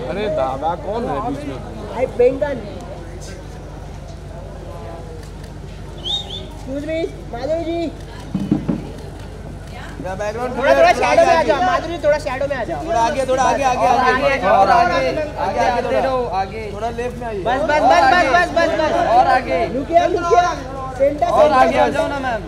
अरे दादा कौन है बीच में? भाई बेंगन। Excuse me Madhuri ji, background थोड़ा शैडो में आ जाओ। माधुरी जी थोड़ा शैडो में आ जाओ। थोड़ा आगे और आगे थोड़ा लेफ्ट में आइए। बस। और आगे रुकिए सेंटर और आगे आ जाओ ना मैम।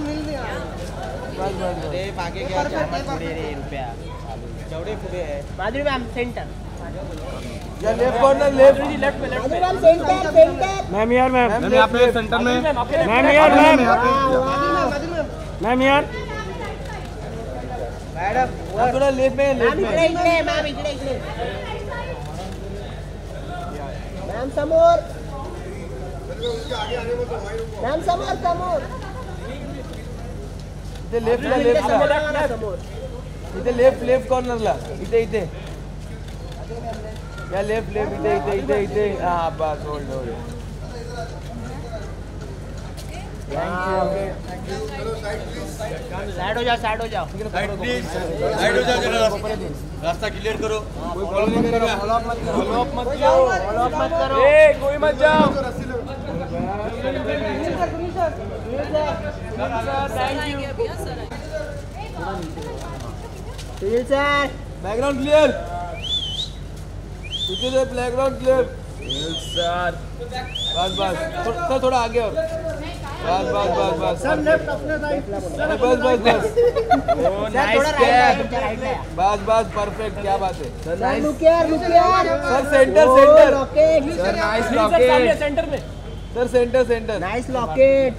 आगे क्या रुपया चौड़े फुटे है। Madhuri ma'am centre. या left corner left Madhuri ma'am centre. Ma'am यार मैम यहाँ पे सेंटर में। मैम यार मैम यार मैडम थोड़ा लेफ्ट में मैम इकडे मैम समोर इथे लेफ्टला इथे लेफ्ट कॉर्नरला इथे या लेफ्ट इथे हां बस होल्ड साइड हो जाओ साइड प्लीज साइड हो जाओ जरा रास्ता क्लियर करो। कोई फॉलो नहीं करेगा। फॉलो अप मत करो। ए कोई मत जाओ। सुनील सर बैकग्राउंड क्लियर पीछे से बैकग्राउंड क्लियर सर बस थोड़ा आगे और बस सब लेफ्ट अपने साइड बस थोड़ा राइट बस परफेक्ट क्या बात है सर लुक यार sir centre locket sir nice locket centre में sir centre nice locket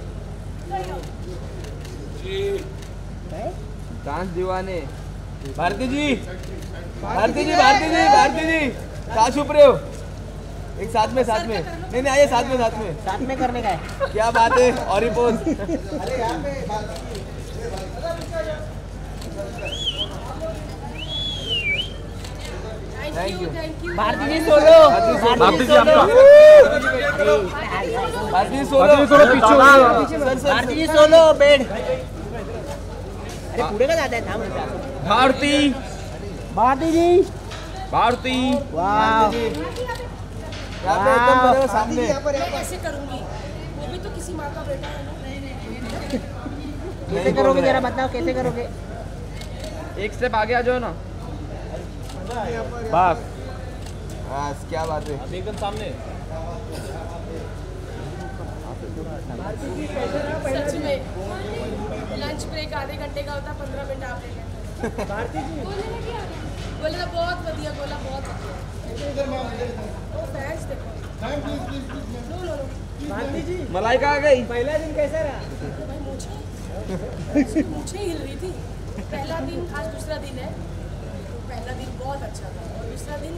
dance Deewane Bharti जी साथ छुप रहे हो एक साथ में नहीं आइए साथ में करने का है। क्या बात है और ही pose thank you Bharti ji solo Bharti ji आपका भारती सोलो पीछे भारती जी सोलो बेड। अरे पूरे का जाता है था भारती जी वाह यहाँ पे एकदम मेरे सामने कैसे करूंगी? वो भी तो किसी माँ का बेटा है ना। कैसे करोगे जरा बताओ कैसे करोगे? एक स्टेप आगे आ जाओ ना बस क्या बात है एकदम सामने। सच में लंच ब्रेक आधे घंटे का होता 15 मिनट आप ले लेते। बोला बहुत बढ़िया बोला बहुत बढ़िया। ओ फैंस देखो नो भारती जी मलाइका आ गई पहला दिन कैसा रहा? भाई मुझे हिल रही थी। पहला दिन आज दूसरा दिन है। पहला दिन बहुत अच्छा था और दूसरा दिन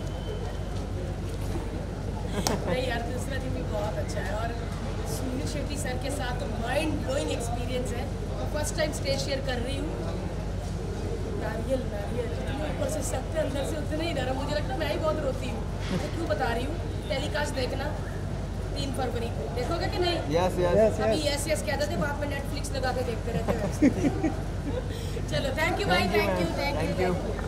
नहीं यार दूसरा दिन भी बहुत अच्छा है। और सुनील शेट्टी सर के साथ तो माइंड ब्लोइंग एक्सपीरियंस है। फर्स्ट टाइम स्टेज शेयर कर रही हूँ। नारियल ऊपर से सकते अंदर से उतने ही डरा। मुझे लगता है मैं ही बहुत रोती हूँ। मैं क्यों बता रही हूँ? टेलीकास्ट देखना 3 फरवरी को देखोगे कि नहीं? यस अभी यस कहते थे बाद में नेटफ्लिक्स लगा के देखते रहते हैं। चलो थैंक यू भाई थैंक यू।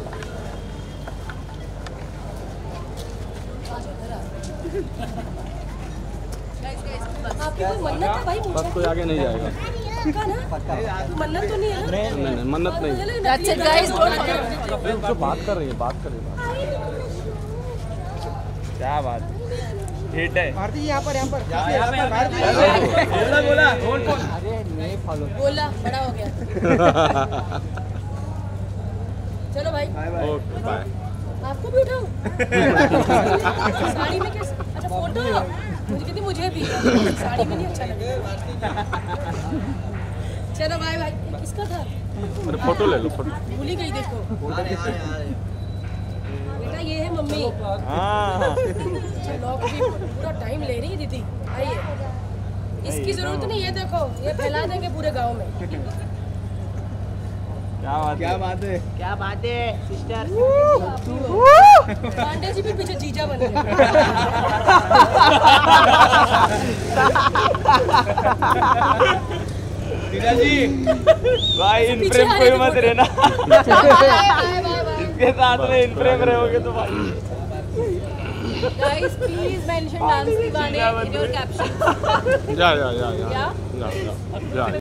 आपकी कोई मन्नत है भाई? बस कोई आगे नहीं जाएगा। पक्का ना? मन्नत तो नहीं है ना? नहीं मन्नत नहीं। That's it guys, don't forget. जो बात कर रही है क्या बात हिट है भारती जी यहाँ पर बोला बोला बड़ा हो गया। चलो भाई ओके बाय। आपको भी उठाऊं? साड़ी में कैसे? अच्छा फोटो मुझे कहती मुझे भी साड़ी में नहीं अच्छा लगेगा। चलो बाय बाय। किसका था? अरे फोटो ले लो फोटो। भूल ही गई देखो। बेटा ये है मम्मी। चलो पूरा टाइम ले रही है दीदी। आइए इसकी जरूरत नहीं। ये देखो ये फैला देंगे पूरे गांव में। क्या बात है सिस्टर। पांडे जी भी पीछे जीजा बन गए। जी भाई इन प्रेम कोई मत रहना इसके साथ में इन प्रेम रहोगे तो भाई Guys, please mention Dance Divane in your captions. Yeah.